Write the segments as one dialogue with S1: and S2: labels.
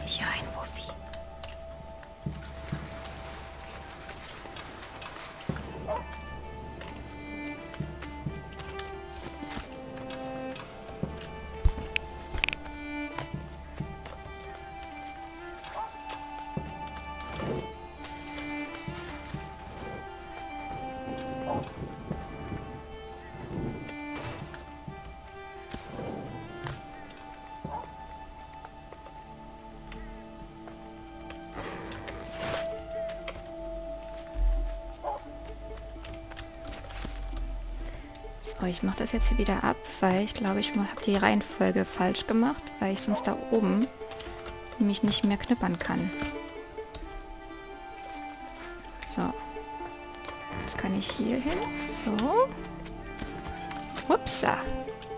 S1: Ich höre einen Wuffi. So, ich mache das jetzt hier wieder ab, weil ich glaube, ich habe die Reihenfolge falsch gemacht, weil ich sonst da oben nämlich nicht mehr knippern kann. So. Jetzt kann ich hier hin. So. Upsa.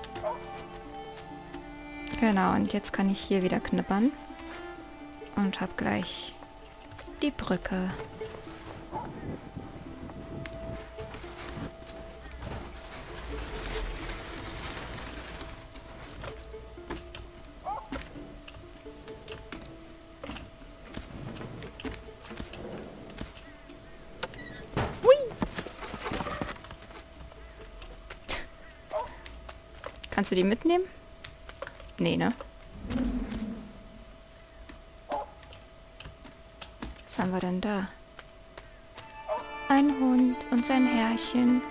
S1: Genau, und jetzt kann ich hier wieder knippern. Und habe gleich die Brücke. Kannst du die mitnehmen? Nee, ne? Was haben wir denn da? Ein Hund und sein Herrchen.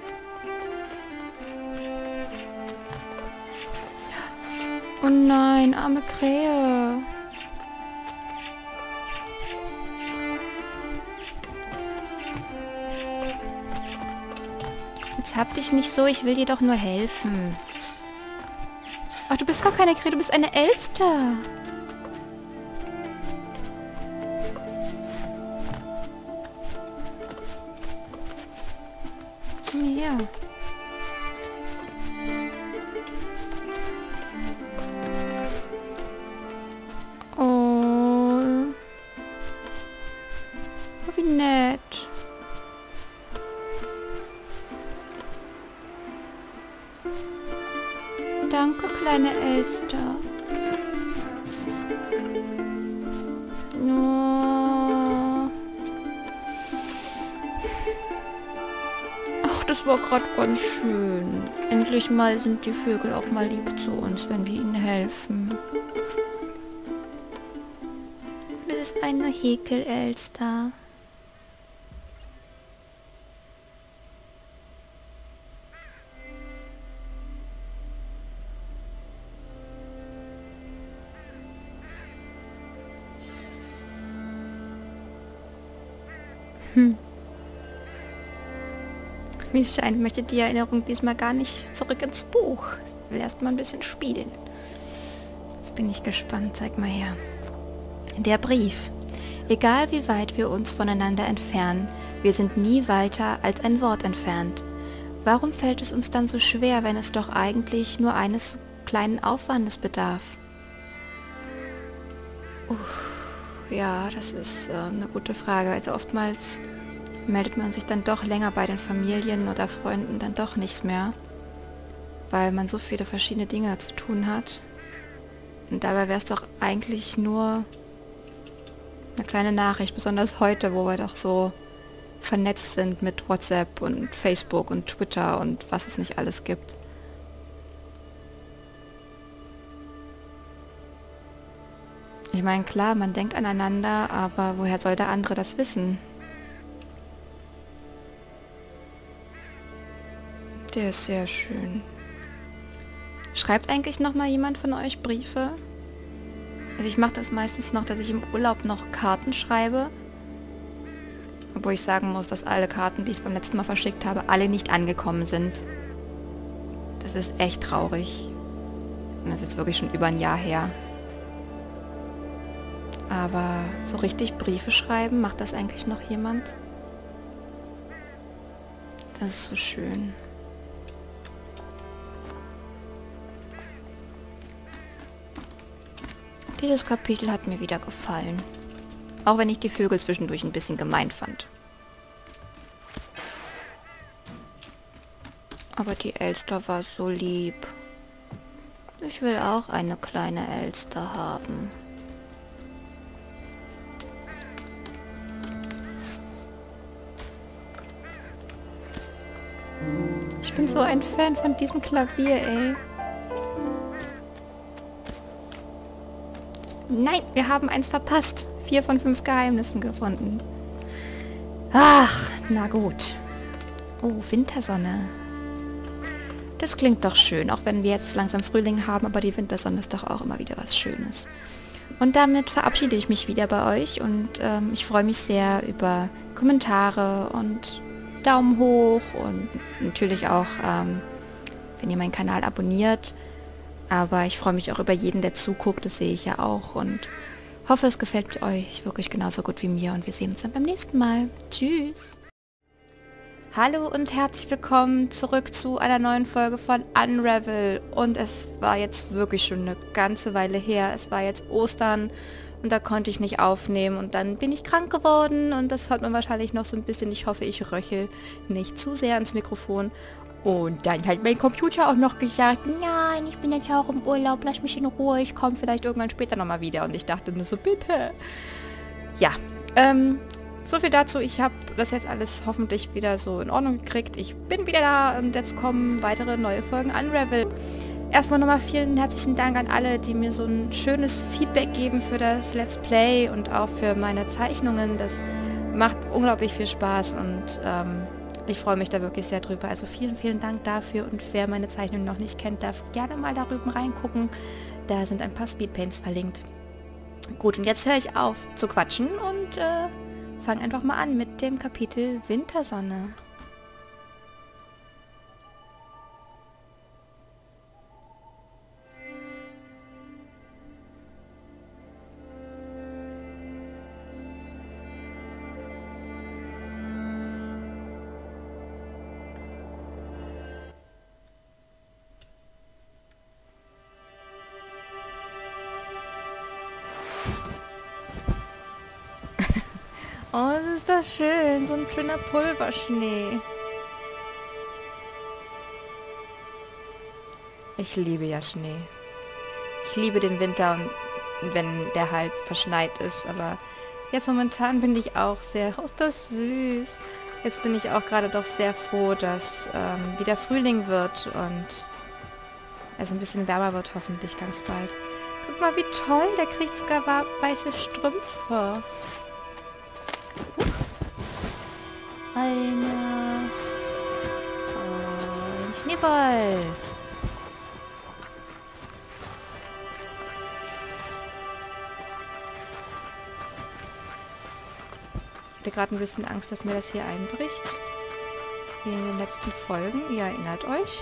S1: Oh nein, arme Krähe. Jetzt hab dich nicht so, ich will dir doch nur helfen. Ach, du bist gar keine Krähe, du bist eine Elster. Komm her. Oh. Oh, wie nett. Danke, kleine Elster. Oh. Ach, das war gerade ganz schön. Endlich mal sind die Vögel auch mal lieb zu uns, wenn wir ihnen helfen. Das ist eine Häkelelster. Wie es scheint, möchte die Erinnerung diesmal gar nicht zurück ins Buch. Ich will erst mal ein bisschen spielen. Jetzt bin ich gespannt. Zeig mal her. Der Brief. Egal wie weit wir uns voneinander entfernen, wir sind nie weiter als ein Wort entfernt. Warum fällt es uns dann so schwer, wenn es doch eigentlich nur eines kleinen Aufwandes bedarf? Ja, das ist eine gute Frage. Also oftmals meldet man sich dann doch länger bei den Familien oder Freunden dann doch nicht mehr, weil man so viele verschiedene Dinge zu tun hat. Und dabei wäre es doch eigentlich nur eine kleine Nachricht, besonders heute, wo wir doch so vernetzt sind mit WhatsApp und Facebook und Twitter und was es nicht alles gibt. Ich meine, klar, man denkt aneinander, aber woher soll der andere das wissen? Der ist sehr schön. Schreibt eigentlich noch mal jemand von euch Briefe? Also ich mache das meistens noch, dass ich im Urlaub noch Karten schreibe. Obwohl ich sagen muss, dass alle Karten, die ich beim letzten Mal verschickt habe, alle nicht angekommen sind. Das ist echt traurig. Und das ist jetzt wirklich schon über ein Jahr her. Aber so richtig Briefe schreiben, macht das eigentlich noch jemand? Das ist so schön. Dieses Kapitel hat mir wieder gefallen. Auch wenn ich die Vögel zwischendurch ein bisschen gemein fand. Aber die Elster war so lieb. Ich will auch eine kleine Elster haben. Ich bin so ein Fan von diesem Klavier, ey. Nein, wir haben eins verpasst. 4 von 5 Geheimnissen gefunden. Ach, na gut. Oh, Wintersonne. Das klingt doch schön, auch wenn wir jetzt langsam Frühling haben, aber die Wintersonne ist doch auch immer wieder was Schönes. Und damit verabschiede ich mich wieder bei euch und ich freue mich sehr über Kommentare und Daumen hoch und natürlich auch, wenn ihr meinen Kanal abonniert. Aber ich freue mich auch über jeden, der zuguckt, das sehe ich ja auch und hoffe, es gefällt euch wirklich genauso gut wie mir und wir sehen uns dann beim nächsten Mal. Tschüss! Hallo und herzlich willkommen zurück zu einer neuen Folge von Unravel und es war jetzt wirklich schon eine ganze Weile her. Es war jetzt Ostern und da konnte ich nicht aufnehmen und dann bin ich krank geworden und das hört man wahrscheinlich noch so ein bisschen. Ich hoffe, ich röchel nicht zu sehr ans Mikrofon. Und dann hat mein Computer auch noch gesagt, nein, ich bin jetzt auch im Urlaub, lass mich in Ruhe, ich komme vielleicht irgendwann später nochmal wieder. Und ich dachte nur so, bitte. Ja, so viel dazu. Ich habe das jetzt alles hoffentlich wieder so in Ordnung gekriegt. Ich bin wieder da und jetzt kommen weitere neue Folgen Unravel. Erstmal nochmal vielen herzlichen Dank an alle, die mir so ein schönes Feedback geben für das Let's Play und auch für meine Zeichnungen. Das macht unglaublich viel Spaß und ich freue mich da wirklich sehr drüber. Also vielen, vielen Dank dafür und wer meine Zeichnungen noch nicht kennt, darf gerne mal darüber reingucken. Da sind ein paar Speedpaints verlinkt. Gut, und jetzt höre ich auf zu quatschen und fange einfach mal an mit dem Kapitel Wintersonne. Oh, ist das schön. So ein schöner Pulverschnee. Ich liebe ja Schnee. Ich liebe den Winter, und wenn der halt verschneit ist. Aber jetzt momentan bin ich auch sehr... Oh, ist das süß. Jetzt bin ich auch gerade doch sehr froh, dass wieder Frühling wird und es ein bisschen wärmer wird, hoffentlich ganz bald. Guck mal, wie toll. Der kriegt sogar weiße Strümpfe. Ein Schneeball. Ich hatte gerade ein bisschen Angst, dass mir das hier einbricht. Wie in den letzten Folgen. Ihr erinnert euch.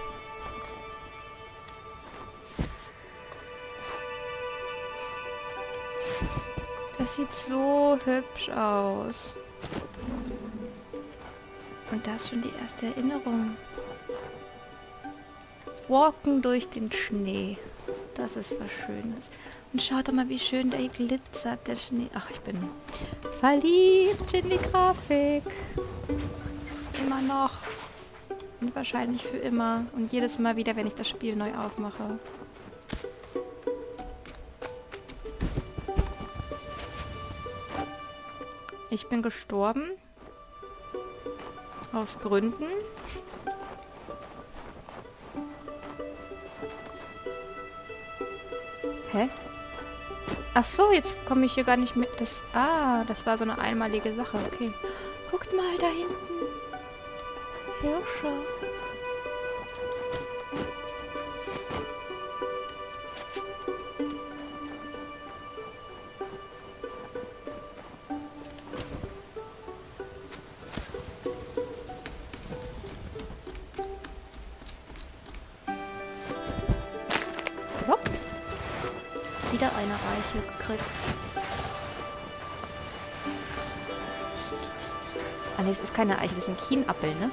S1: Das sieht so hübsch aus. Und da ist schon die erste Erinnerung. Walken durch den Schnee. Das ist was Schönes. Und schaut doch mal, wie schön der glitzert, der Schnee. Ach, ich bin verliebt in die Grafik. Immer noch. Und wahrscheinlich für immer. Und jedes Mal wieder, wenn ich das Spiel neu aufmache. Ich bin gestorben. Aus Gründen. Hä? Ach so, jetzt komme ich hier gar nicht mit. Das war so eine einmalige Sache. Okay. Guckt mal da hinten. Hirsche. Wieder eine Eiche gekriegt. Ah ne, es ist keine Eiche, das ist ein Kienappel, ne?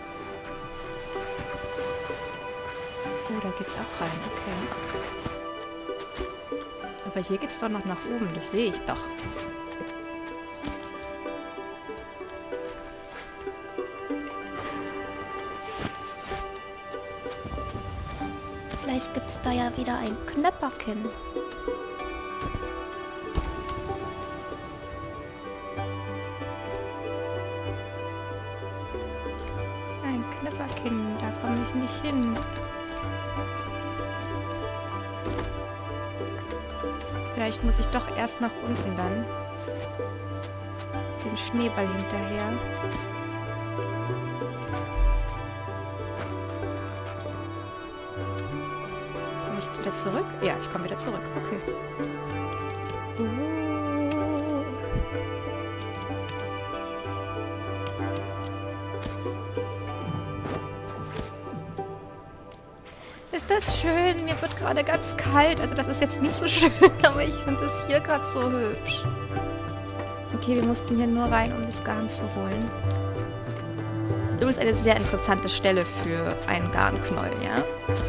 S1: Oh, da geht's auch rein, okay. Aber hier geht's doch noch nach oben, das sehe ich doch. Vielleicht gibt's da ja wieder ein Knöpperchen. Ein Knöpperchen, da komme ich nicht hin. Vielleicht muss ich doch erst nach unten dann. Den Schneeball hinterher. Komme ich jetzt wieder zurück? Ja, ich komme wieder zurück. Okay. Ist das schön? Mir wird gerade ganz kalt. Also das ist jetzt nicht so schön, aber ich finde es hier gerade so hübsch. Okay, wir mussten hier nur rein, um das Garn zu holen. Übrigens eine sehr interessante Stelle für einen Garnknäuel, ja?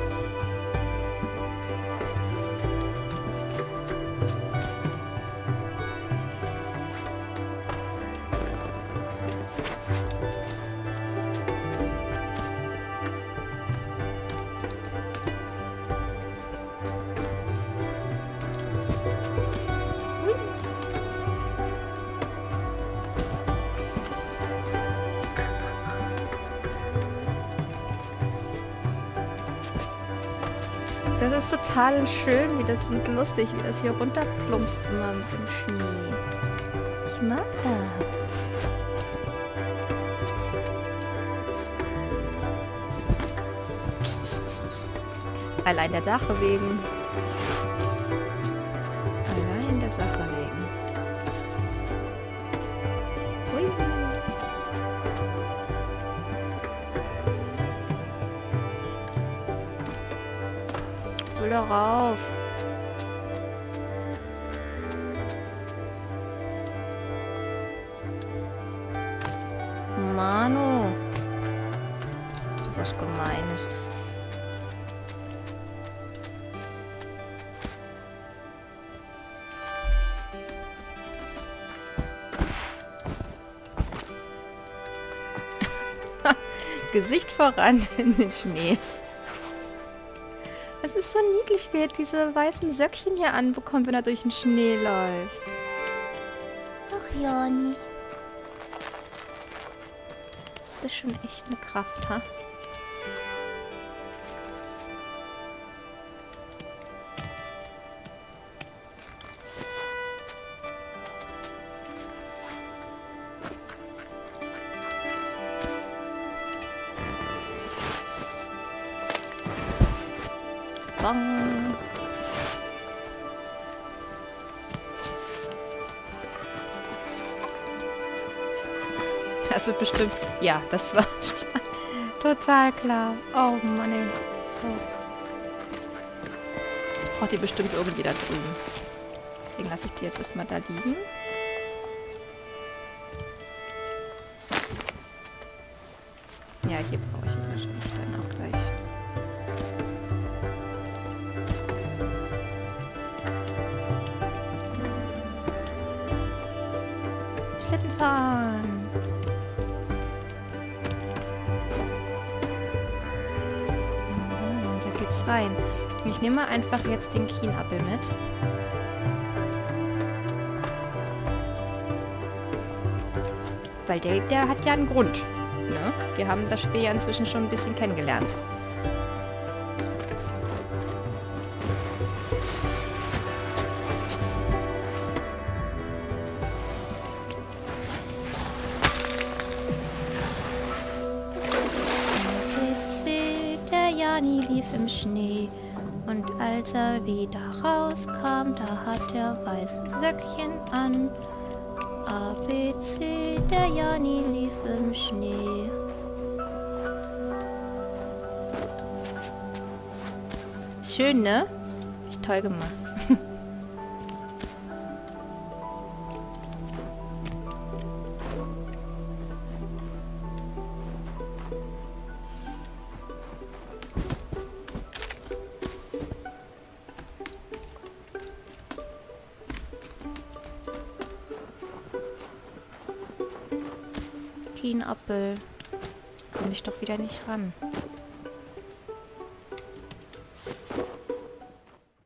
S1: Das ist total schön, wie das und lustig, wie das hier runterplumpst immer mit dem Schnee. Ich mag das. Allein der Sache wegen. Allein der Sache wegen. Hui. Hol doch rauf. Manu. So was Gemeines. Gesicht voran in den Schnee. Es ist so niedlich, wie er diese weißen Söckchen hier anbekommt, wenn er durch den Schnee läuft. Ach, Joni. Das ist schon echt eine Kraft, ha? Bang. Das wird bestimmt... Ja, das war total klar. Oh Mann, ey. So. Ich brauche die bestimmt irgendwie da drüben. Deswegen lasse ich die jetzt erstmal da liegen. Ja, hier brauche ich ihn wahrscheinlich dann auch gleich. Schlitten fahren. Und da geht's rein. Ich nehme einfach jetzt den Kienapfel mit. Weil der hat ja einen Grund. Ne? Wir haben das Spiel ja inzwischen schon ein bisschen kennengelernt. Der Jani lief im Schnee und als er wieder rauskam, da hat er weiße Söckchen an. A, B, C, der Jani lief im Schnee. Schön, ne? Ist toll gemacht. Kienapfel. Komme ich doch wieder nicht ran.